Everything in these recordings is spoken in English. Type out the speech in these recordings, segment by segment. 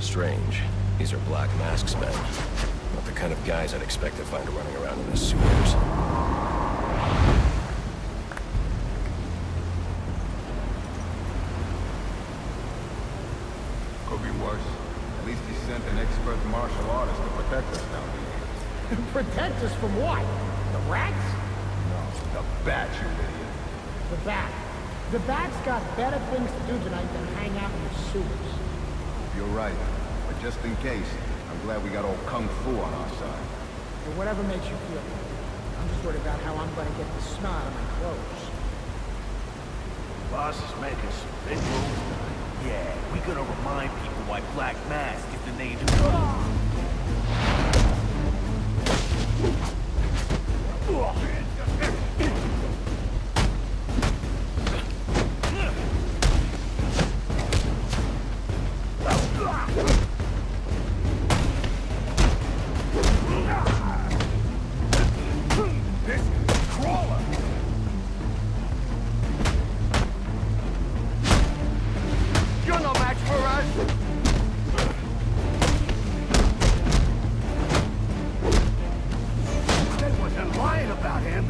Strange. These are Black Mask's men. Not the kind of guys I'd expect to find running around in the sewers. Could be worse. At least he sent an expert martial artist to protect us down here. Protect us from what? The rats? No, the bat, you idiot. The bat. The bat's got better things to do tonight than hang out in the sewers. You're right. But just in case, I'm glad we got old Kung Fu on our side. Or whatever makes you feel better. I'm just worried about how I'm gonna get the snot on my clothes. Boss is making some big moves tonight. Yeah, we gonna remind people why Black Mask is the name. Lying about him.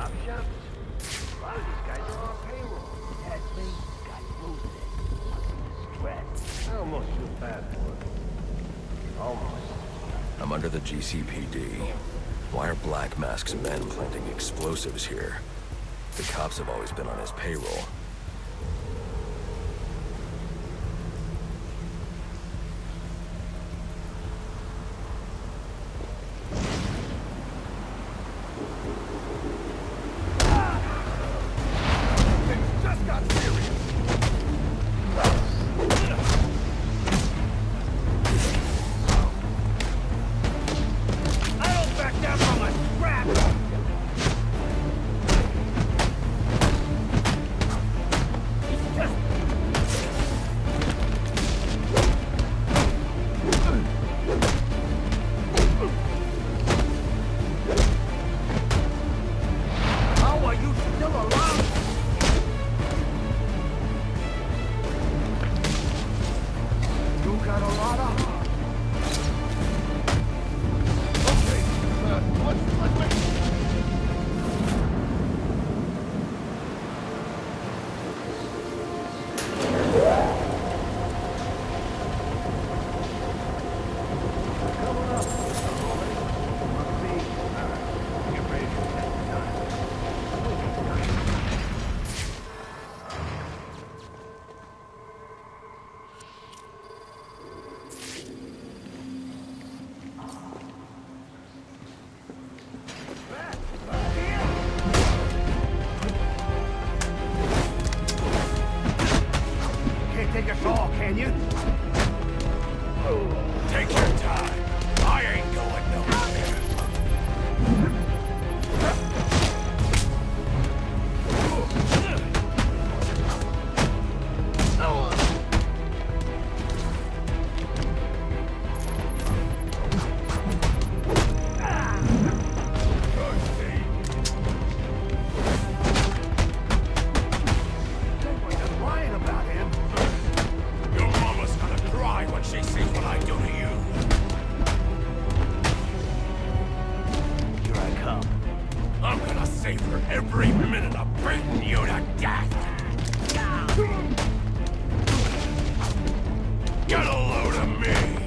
job, Sheriff. A lot of these guys are on payroll. That's me. Got moving. Stress. I almost feel bad for it. Almost. I'm under the GCPD. Why are Black Mask's men planting explosives here? The cops have always been on his payroll. Take us all, can you? Take your time. I ain't going nowhere. Every minute of beating you to death! Get a load of me!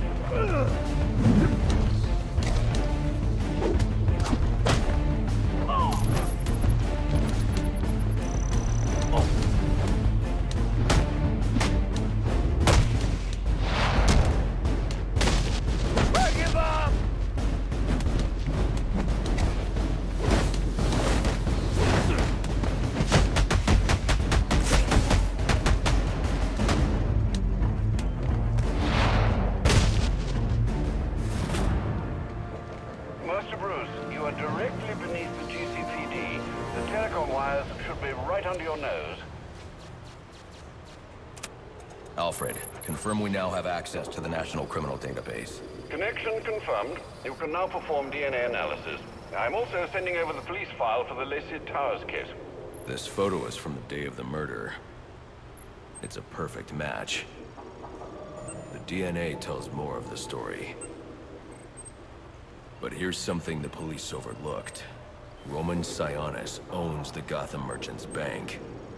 Master Bruce, you are directly beneath the GCPD. The telecom wires should be right under your nose. Alfred, confirm we now have access to the National Criminal Database. Connection confirmed. You can now perform DNA analysis. I'm also sending over the police file for the Lacey Towers case. This photo is from the day of the murder. It's a perfect match. The DNA tells more of the story. But here's something the police overlooked. Roman Sionis owns the Gotham Merchants Bank.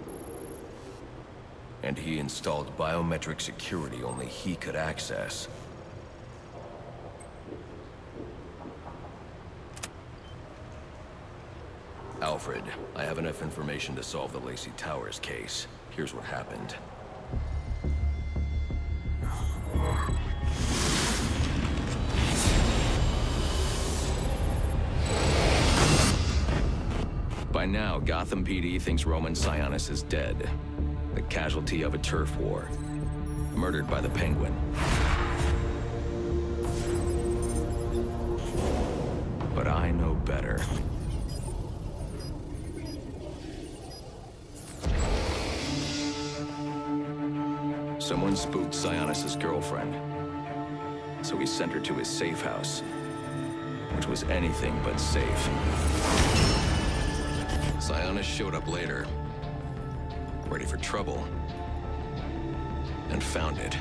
And he installed biometric security only he could access. Alfred, I have enough information to solve the Lacey Towers case. Here's what happened. By now, Gotham PD thinks Roman Sionis is dead. The casualty of a turf war. Murdered by the Penguin. But I know better. Someone spooked Sionis' girlfriend. So he sent her to his safe house. Which was anything but safe. Sionis showed up later, ready for trouble, and found it.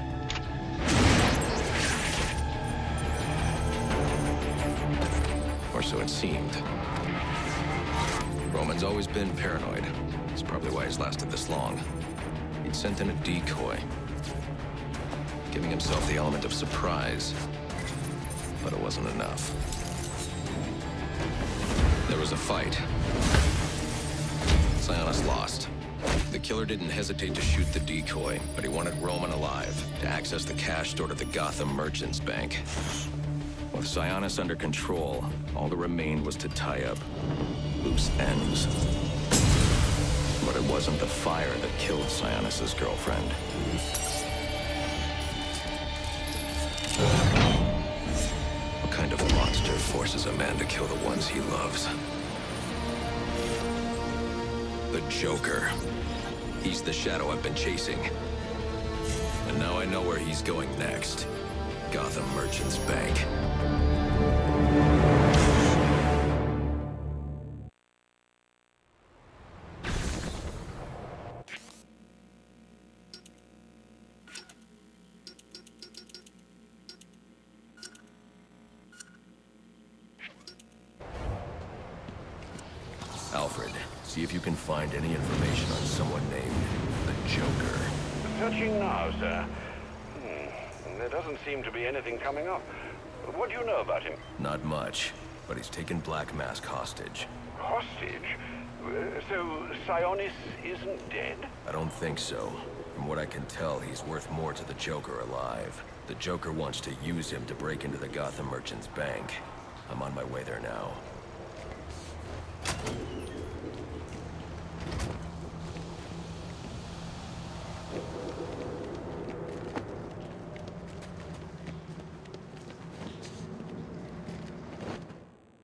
Or so it seemed. Roman's always been paranoid. That's probably why he's lasted this long. He'd sent in a decoy, giving himself the element of surprise. But it wasn't enough. There was a fight. Sionis lost. The killer didn't hesitate to shoot the decoy, but he wanted Roman alive to access the cash stored at the Gotham Merchants Bank. With Sionis under control, all that remained was to tie up loose ends. But it wasn't the fire that killed Sionis' girlfriend. What kind of monster forces a man to kill the ones he loves? The Joker. He's the shadow I've been chasing. And now I know where he's going next. Gotham Merchants Bank. Alfred, see if you can find any information on someone named the Joker. Searching now, sir. There doesn't seem to be anything coming up. What do you know about him? Not much, but he's taken Black Mask hostage. Hostage? So Sionis isn't dead? I don't think so. From what I can tell, he's worth more to the Joker alive. The Joker wants to use him to break into the Gotham Merchants Bank. I'm on my way there now.